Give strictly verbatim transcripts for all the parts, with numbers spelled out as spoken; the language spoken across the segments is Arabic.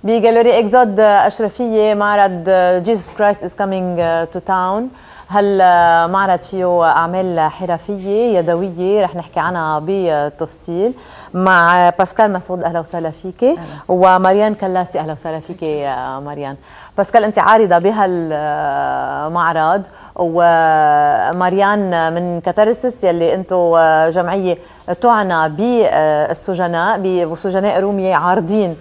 بجاليري اكزود اشرفيه معرض جيسوس كرايست از كامينج تو تاون. هالمعرض فيه اعمال حرفيه يدويه رح نحكي عنها بالتفصيل مع باسكال مسعود. اهلا وسهلا فيكي. وماريان كلاسي. اهلا وسهلا فيكي ماريان. باسكال انت عارضه بهالمعرض، وماريان من كاتارسيس يلي انتم جمعيه تعنى بالسجناء بسجناء روميه عارضين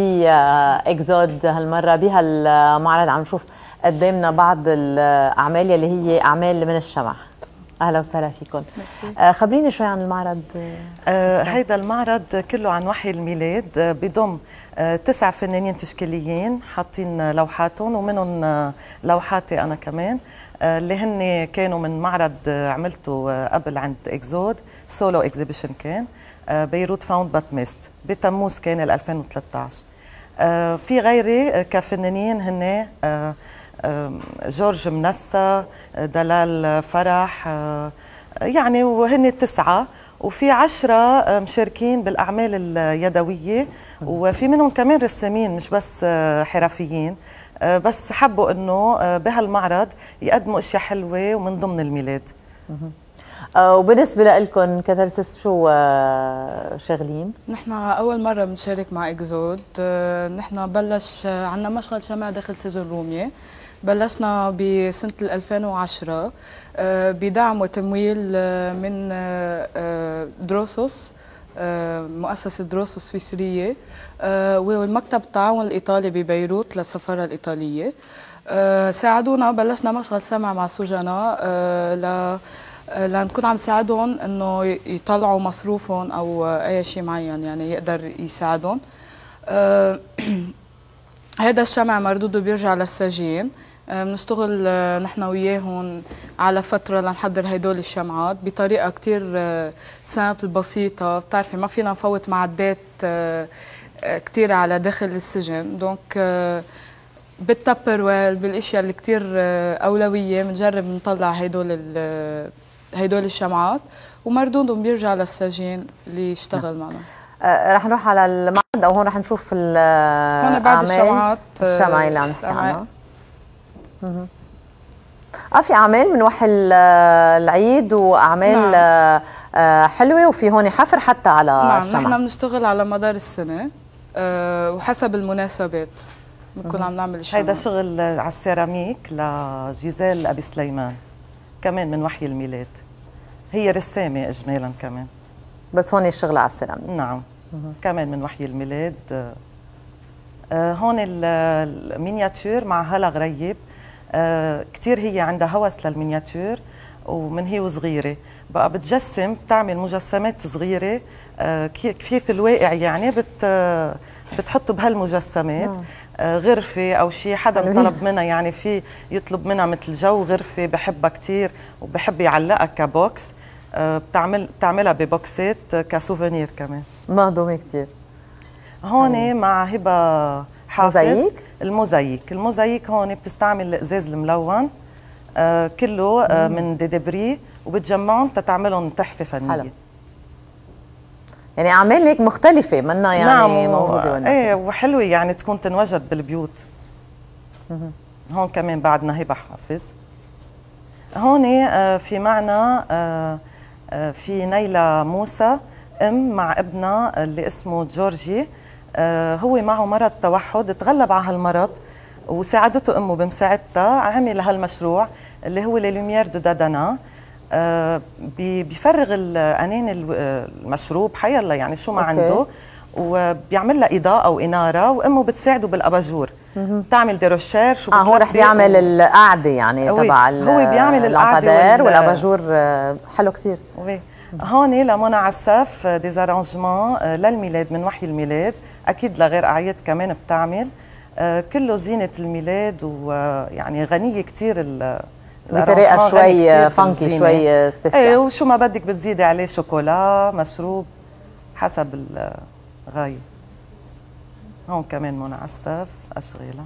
باكزود هالمره بهالمعرض. عم نشوف قدامنا بعض الاعمال يلي هي اعمال من الشمع. اهلا وسهلا فيكم. آه خبريني شوي عن المعرض. آه هيدا المعرض كله عن وحي الميلاد، آه بضم آه تسع فنانين تشكيليين حاطين لوحاتهم، ومنهم آه لوحاتي انا كمان، آه اللي هن كانوا من معرض آه عملته آه قبل عند اكزود سولو اكزيبيشن، كان آه بيروت فاوند بات ميست بتموز كان ألفين وثلاثة عشر. آه في غيري آه كفنانين هن آه جورج منسى، دلال فرح، يعني وهن تسعة، وفي عشرة مشاركين بالأعمال اليدوية، وفي منهم كمان رسامين مش بس حرفيين، بس حبوا إنه بهالمعرض يقدموا أشياء حلوة ومن ضمن الميلاد. وبالنسبة لكم كاتارسيس شو شغلين؟ نحن أول مرة بنشارك مع إكزود. نحن بلش عنا مشغل شمع داخل سجن رومية، بلشنا بسنة ألفين وعشرة بدعم وتمويل من دروسوس، مؤسسة دروسوس سويسرية، والمكتب التعاون الإيطالي ببيروت للسفارة الإيطالية. ساعدونا، بلشنا مشغل سمع مع السجناء ل لنكون عم نساعدهم انه يطلعوا مصروفهم او اي شيء معين يعني يقدر يساعدهم. أه هذا الشمع مردوده بيرجع للسجين. بنشتغل أه نحن وياهم على فتره لنحضر هدول الشمعات بطريقه كثير أه سامبل بسيطه. بتعرفي ما فينا نفوت معدات أه كثيره على داخل السجن، دونك أه بالتبر ويل بالاشياء اللي كثير أه اولويه بنجرب نطلع هدول هدول الشمعات، ومردودهم بيرجع للسجين اللي يشتغل معنا. آه رح نروح على المعرض، او هون رح نشوف هون بعد الشمعات الشمعة اللي عم نحكي عنها. اه في اعمال من وحي العيد واعمال نعم. آه حلوه، وفي هون حفر حتى على نعم الشمعة. نحن بنشتغل على مدار السنه آه وحسب المناسبات بنكون عم نعمل الشمعات. هيدا شغل على السيراميك لجيزيل ابي سليمان، كمان من وحي الميلاد. هي رسامة إجمالا كمان، بس هون الشغل على السيراميك. نعم. مه. كمان من وحي الميلاد. آه هون المينياتير مع هلا غريب. آه كثير هي عندها هوس للمينياتير، ومن هي وصغيرة بقى بتجسم، بتعمل مجسمات صغيرة آه كيف الواقع يعني بت آه بتحط بهالمجسمات آه غرفة أو شيء حدا طلب منها، يعني في يطلب منها مثل جو غرفة بحبها كثير وبحب يعلقها كبوكس. آه بتعمل بتعملها ببوكسات كسوفينير كمان. مهضومة كثير. هون مع هبة حافظ. موزايك الموزايك الموزايك هون بتستعمل الإزاز الملون آه كله آه من ديدبري، وبتجمعهم تتعملهم تحفة فنية. حلو. يعني اعمال هيك مختلفه منا يعني نعم موجوده و... ايه وحلوه يعني تكون تنوجد بالبيوت. مه. هون كمان بعدنا هبه حافظ. هون آه في معنا آه آه في نيلة موسى، ام مع ابنها اللي اسمه جورجي. آه هو معه مرض توحد، تغلب على هالمرض وساعدته امه بمساعدتها، عمل هالمشروع اللي هو للوميير دو دادانا. آه بيفرغ الانين المشروب حيلا يعني شو ما أوكي. عنده، وبيعمل لها اضاءه واناره، وامه بتساعده بالاباجور. بتعمل دي ريشيرش. اه هو رح بيعمل و... القعده يعني تبع هو بيعمل القعده وال... والاباجور. حلو كثير. وي هون لمنى عساف ديزارانجمون للميلاد من وحي الميلاد، اكيد لغير اعياد كمان بتعمل. آه كله زينه الميلاد، ويعني غنيه كثير بطريقه شوي فانكي شوي سبيسيال. ايه وشو ما بدك بتزيدي عليه شوكولا مشروب حسب الغايه. هون كمان منى عساف اشغالها.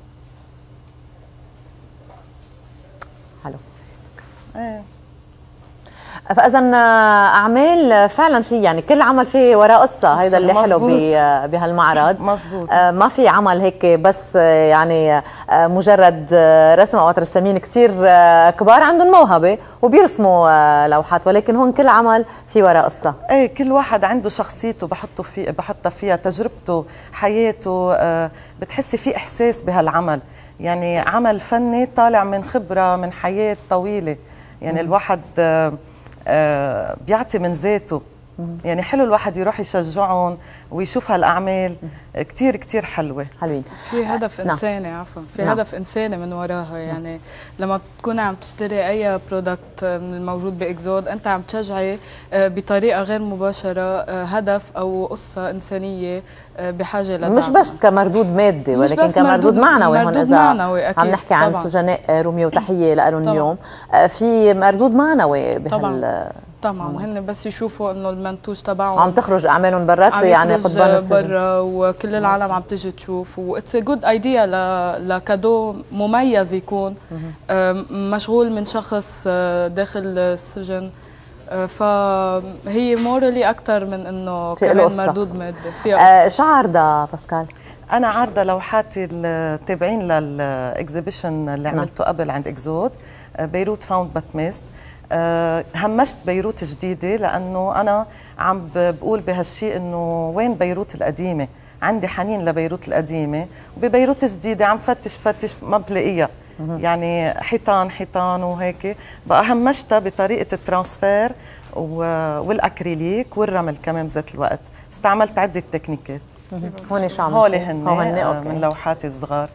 حلو. ايه فاذا اعمال فعلا في يعني كل عمل فيه وراء قصه، هيدا اللي حلو بهالمعرض. مزبوط. ما في عمل هيك بس يعني مجرد رسم او رسامين كثير كبار عندهم موهبه وبيرسموا لوحات، ولكن هون كل عمل في وراء قصه. ايه كل واحد عنده شخصيته بحطه في بحطها فيها، تجربته، حياته، بتحسي في احساس بهالعمل، يعني عمل فني طالع من خبره من حياه طويله، يعني الواحد آه بيعطي من ذاته. يعني حلو الواحد يروح يشجعهم ويشوف هالاعمال، كثير كثير حلوه. حلوين. في هدف نعم. انساني، عفوا في نعم. هدف انساني من وراها. يعني نعم. لما بتكوني عم تشتري اي برودكت من الموجود باكزود، انت عم تشجعي بطريقه غير مباشره هدف او قصه انسانيه بحاجه لدعم، مش بس كمردود مادي ولكن كمردود معنوي. هون اذا معنوي عم نحكي عن طبعاً. سجناء رومية وتحيه لهم اليوم، في مردود معنوي بهال طبعا. وهن بس يشوفوا انه المنتوج تبعهم عم تخرج اعمالهم برات، يعني قضبان السجن برا وكل العالم عم تيجي تشوف، واتس جود ايديا لكادو مميز يكون مشغول من شخص داخل السجن، فهي مورالي اكثر من انه كمان مردود مادي. فيها شو عارضه باسكال؟ انا عارضه لوحاتي التابعين للاكزيبيشن اللي عملته قبل عند اكزود، بيروت فاوند بات ميست. أه همشت بيروت جديدة لأنه أنا عم بقول بهالشيء إنه وين بيروت القديمة، عندي حنين لبيروت القديمة، وببيروت جديدة عم فتش فتش ما بلاقيها، يعني حيطان حيطان وهيك. بقى همشتها بطريقة الترانسفير والأكريليك والرمل كمان بذات الوقت، استعملت عدة تكنيكات. هون شو عم هولي هن من لوحاتي الصغار.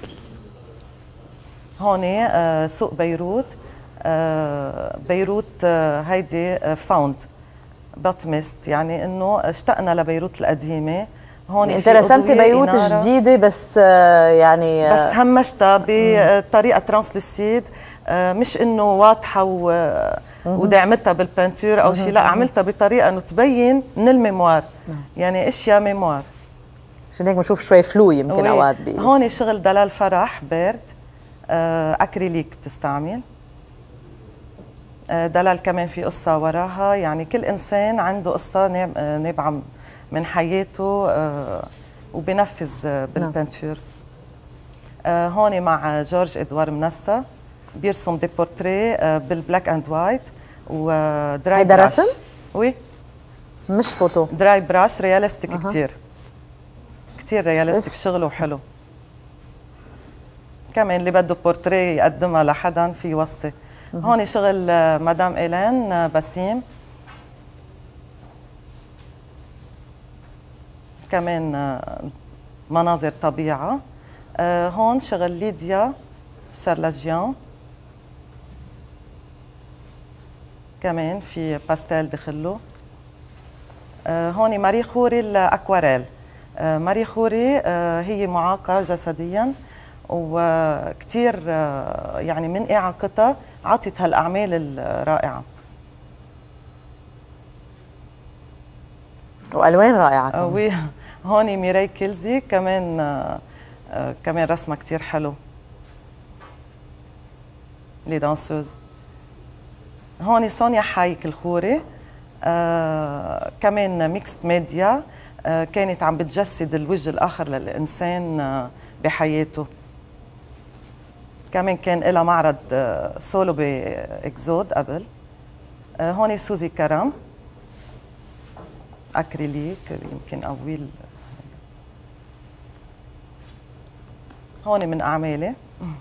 هون آه سوق بيروت. آه بيروت آه هيدي آه فاوند باتمست، يعني انه اشتقنا لبيروت القديمه. هون انت رسمتي بيروت جديده بس آه يعني بس همشتها بطريقه ترانسلوسيد، آه مش انه واضحه ودعمتها بالبانتور او شيء، لا عملتها بطريقه انه تبين من الميموار، يعني اشياء ميموار. عشان هيك بنشوف شوي فلو يمكن اوقات. هون شغل دلال فرح بيرد، آه اكريليك بتستعمل. دلال كمان في قصة وراها، يعني كل إنسان عنده قصة نابعة من حياته وبنفذ بالبنتور. هون مع جورج إدوار منسى بيرسم دي بورتري بالبلاك اند وايت ودراي هيدا براش. رسم؟ وي مش فوتو، دراي براش رياليستيك. أه. كتير كتير رياليستيك، شغله حلو. كمان اللي بده بورتري يقدمها لحدا في وصي. هون شغل مدام إيلين بسيم، كمان مناظر طبيعة. هون شغل ليديا شارلاجيان، كمان في باستيل دخله. هون ماري خوري الأكواريل. ماري خوري هي معاقة جسديا وكتير يعني من إعاقتها عطت هالأعمال الرائعة وألوان رائعة كمان. وي هون ميراي كيلزي كمان آه كمان رسمة كتير حلو، لي دانسوز. هون سونيا حايك الخوري، آه كمان ميكست ميديا، آه كانت عم بتجسد الوجه الآخر للإنسان آه بحياته. كمان كان لها معرض سولو بإكزود قبل. هون سوزي كرم أكريليك يمكن أويل. هون من أعمالي،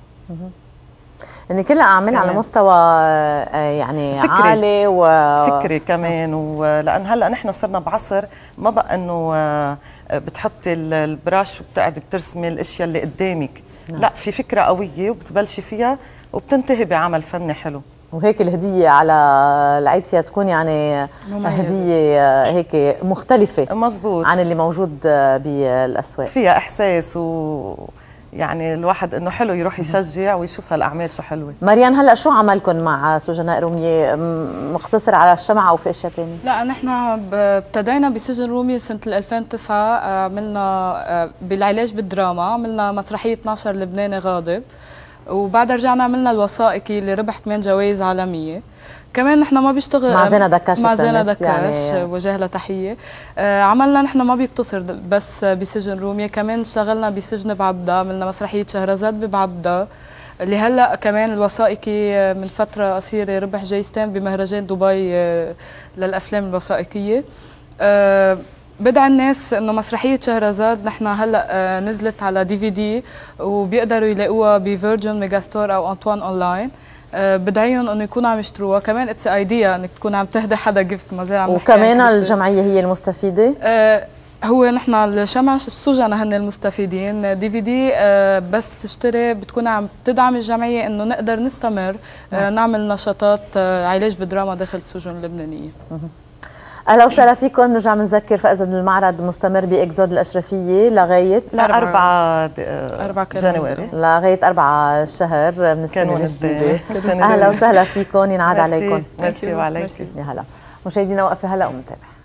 يعني كلها أعمال على مستوى يعني فكري. عالي و فكري كمان، ولأن هلا نحن صرنا بعصر ما بقى إنه بتحطي البراش وبتقعدي بترسمي الأشياء اللي قدامك. نعم. لا، في فكرة قوية وبتبلشي فيها وبتنتهي بعمل فني حلو. وهيك الهدية على العيد فيها تكون يعني مميزة. هدية هيك مختلفة مزبوط عن اللي موجود بالأسواق، فيها إحساس و يعني الواحد انه حلو يروح يشجع ويشوف هالاعمال شو حلوه. مريان، هلا شو عملكم مع سجناء رومية؟ مقتصر على الشمعة او في اشياء ثانيه؟ لا، نحن ابتدينا بسجن رومية سنه ألفين وتسعة، عملنا بالعلاج بالدراما، عملنا مسرحيه اثنعش لبناني غاضب، وبعدها رجعنا عملنا الوثائقي اللي ربح ثمان جوائز عالميه. كمان نحن ما بيشتغل مع زينة دكاش مع زينة دكاش يعني وجه لها تحيه. آه عملنا نحن ما بيقتصر بس بسجن رومية، كمان اشتغلنا بسجن بعبدا، عملنا مسرحيه شهرزاد ببعبدا اللي هلا كمان الوثائقي من فتره قصيره ربح جايزتين بمهرجان دبي للافلام الوثائقيه. أه بدعي الناس انه مسرحيه شهرزاد نحن هلا أه نزلت على دي في دي وبيقدروا يلاقوها بفيرجن ميجا ستور او انطوان اونلاين. أه بدعيهم انه يكونوا عم يشتروها، كمان اتس ايديا انك تكون عم تهدي حدا جفت ما زي عم نحكي. وكمان الجمعيه هي المستفيده؟ أه هو نحن الجمع السجناء هن المستفيدين. دي في دي آه بس تشتري بتكون عم تدعم الجمعيه انه نقدر نستمر آه نعمل نشاطات آه علاج بالدراما داخل السجون اللبنانيه. اهلا وسهلا فيكم. بنرجع بنذكر فاذا المعرض مستمر باكزود الاشرفيه لغايه أربعة جانوري، لغايه أربعة شهر من السنه الجديده. اهلا وسهلا فيكم، ينعاد عليكم. ميرسي وعليكم. يا هلا مشاهدينا، وقفه هلا ومنتابع.